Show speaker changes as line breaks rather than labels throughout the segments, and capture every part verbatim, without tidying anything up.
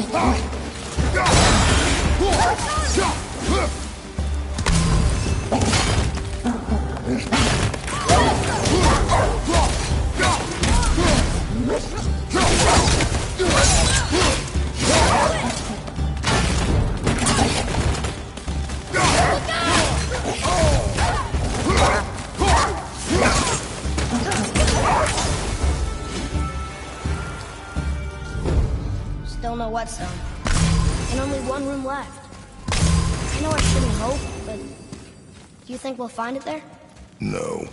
Still no whetstone. And only one room left. I know I shouldn't hope, but do you think we'll find it there?
No.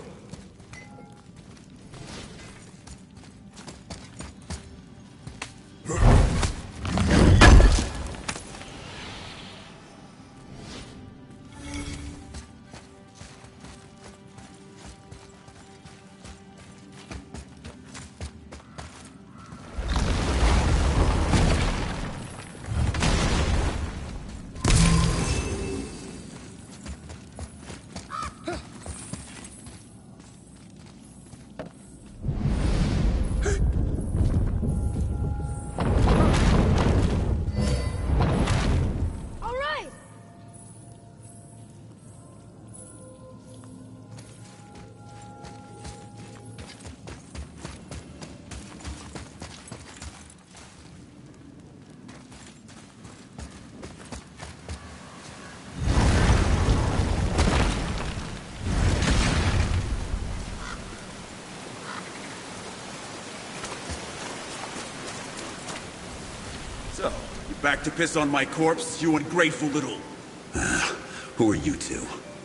So, you back to piss on my corpse, you ungrateful little... Uh, who are you two?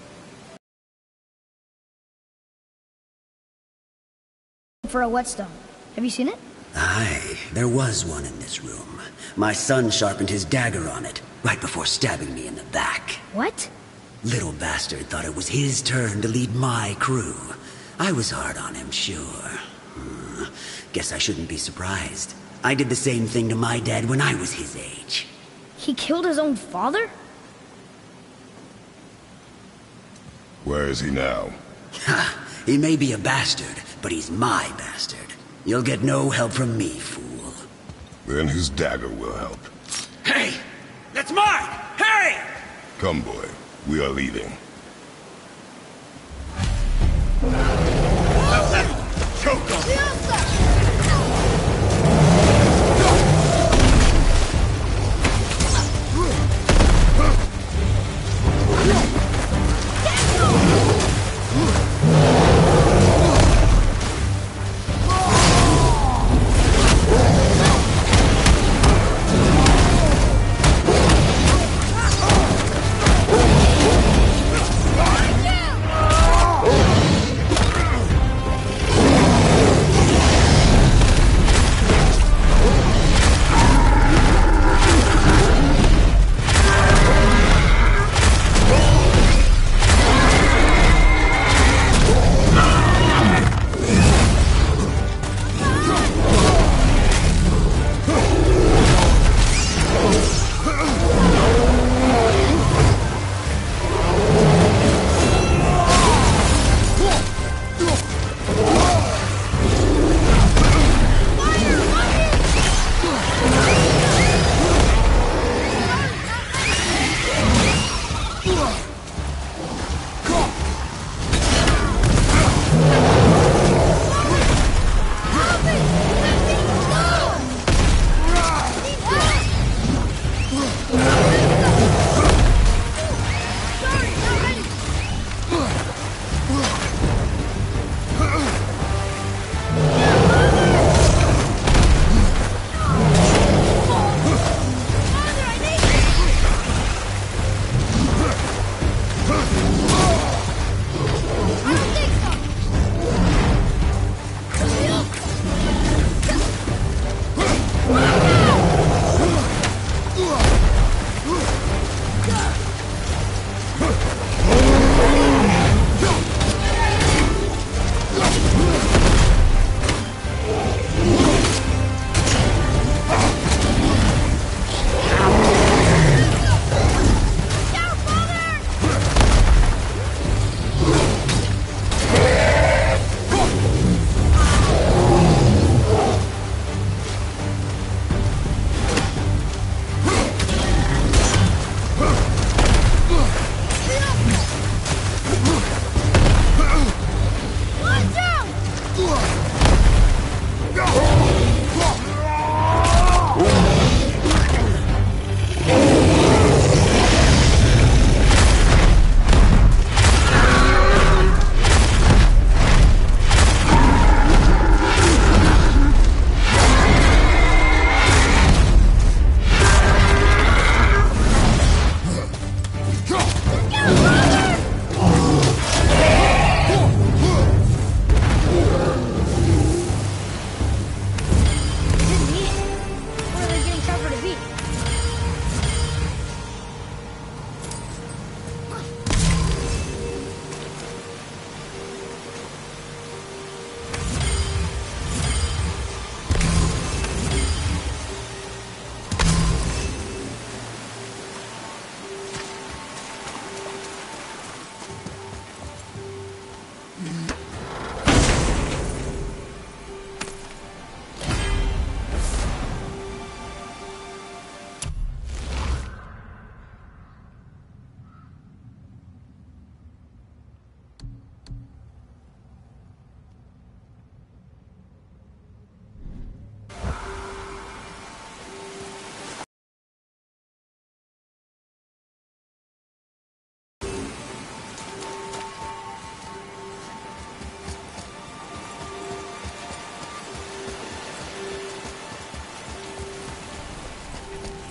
For a whetstone. Have you seen it?
Aye, there was one in this room. My son sharpened his dagger on it, right before stabbing me in the back.
What?
Little bastard thought it was his turn to lead my crew. I was hard on him, sure. Hmm. Guess I shouldn't be surprised. I did the same thing to my dad when I was his age.
He killed his own father?
Where is he now?
Ha! He may be a bastard, but he's my bastard. You'll get no help from me, fool.
Then his dagger will help.
Hey! That's mine! Hey!
Come, boy. We are leaving.
Choke on me!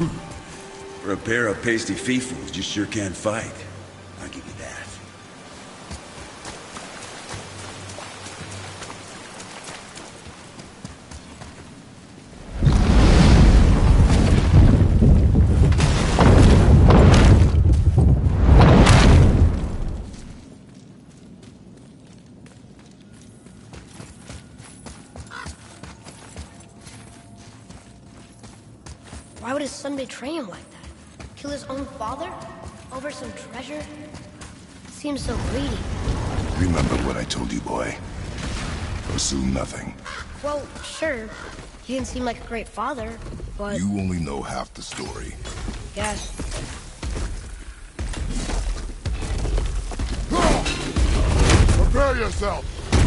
For a pair of pasty fiefus, you sure can fight. I'll give you that.
Why would his son betray him like that? Kill his own father? Over some treasure? Seems so greedy.
Remember what I told you, boy. Pursue nothing.
Well, sure. He didn't seem like a great father, but...
You only know half the story.
Yes.
Prepare yourself!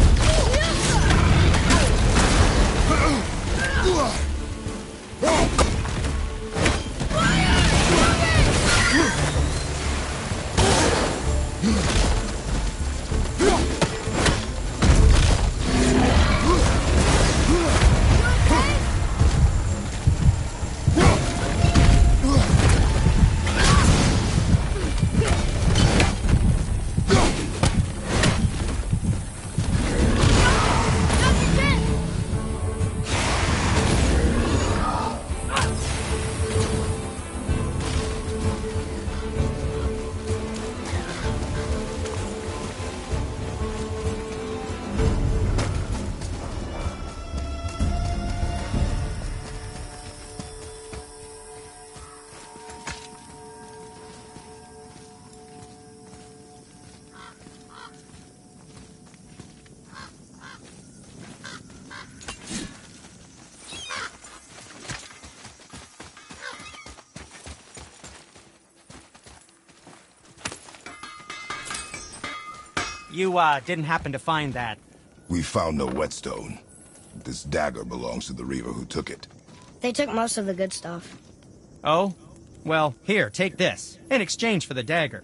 You, uh, didn't happen to find that?
We found no whetstone. This dagger belongs to the Reaver who took it.
They took most of the good stuff.
Oh? Well, here, take this. In exchange for the dagger.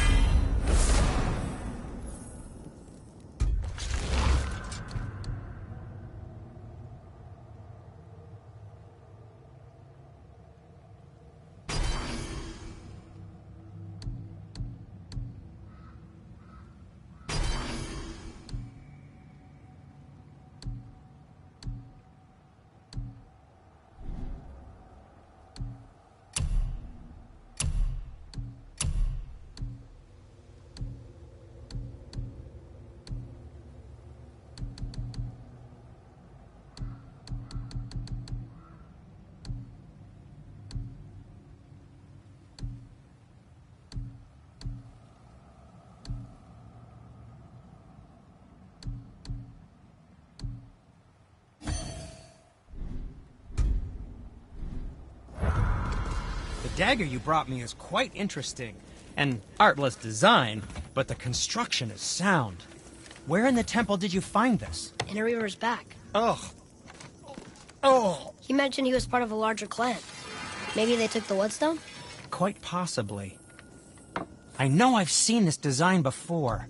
The dagger you brought me is quite interesting. An artless design, but the construction is sound. Where in the temple did you find this?
In a Reaver's back.
Ugh. Oh.
He mentioned he was part of a larger clan. Maybe they took the whetstone?
Quite possibly. I know I've seen this design before.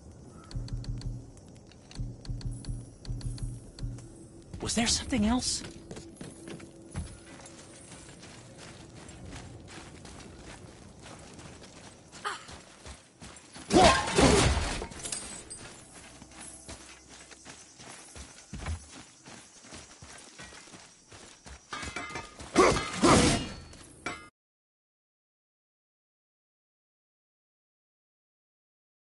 Was there something else?